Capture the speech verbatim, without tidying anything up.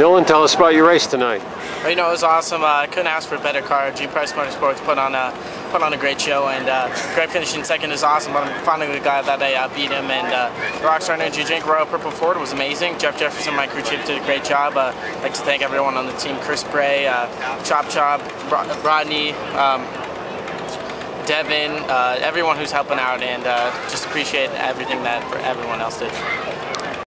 Dylan, tell us about your race tonight. You know, it was awesome. I uh, couldn't ask for a better car. G Price Motorsports put on a put on a great show, and uh, Greg finishing second is awesome. But I'm finally the guy that I uh, beat him. And uh, the Rockstar Energy Drink Royal Purple Ford was amazing. Jeff Jefferson, my crew chief, did a great job. Uh, I'd like to thank everyone on the team: Chris Bray, uh, Chop Chop, Rodney, um, Devin, uh, everyone who's helping out, and uh, just appreciate everything that everyone else did.